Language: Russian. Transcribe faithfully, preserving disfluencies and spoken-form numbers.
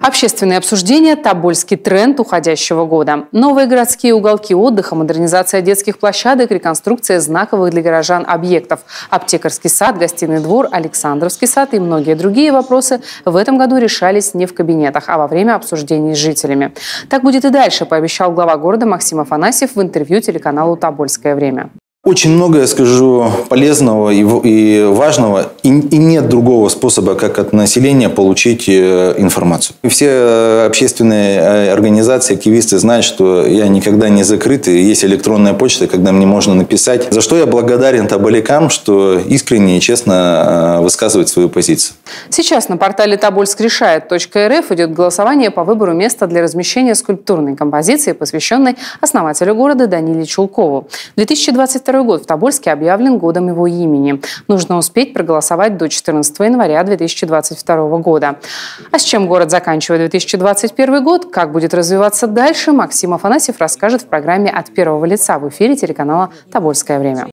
Общественные обсуждения – тобольский тренд уходящего года. Новые городские уголки отдыха, модернизация детских площадок, реконструкция знаковых для горожан объектов, аптекарский сад, гостиный двор, Александровский сад и многие другие вопросы в этом году решались не в кабинетах, а во время обсуждений с жителями. Так будет и дальше, пообещал глава города Максим Афанасьев в интервью телеканалу «Тобольское время». Очень многое, скажу, полезного и важного, и нет другого способа, как от населения получить информацию. И все общественные организации, активисты знают, что я никогда не закрыт, и есть электронная почта, когда мне можно написать. За что я благодарен тоболякам, что искренне и честно высказывают свою позицию. Сейчас на портале тобольскрешает точка эр эф идет голосование по выбору места для размещения скульптурной композиции, посвященной основателю города Даниле Чулкову. две тысячи двадцать второй год в Тобольске объявлен годом его имени. Нужно успеть проголосовать до четырнадцатого января две тысячи двадцать второго года. А с чем город заканчивает две тысячи двадцать первый год, как будет развиваться дальше, Максим Афанасьев расскажет в программе «От первого лица» в эфире телеканала «Тобольское время».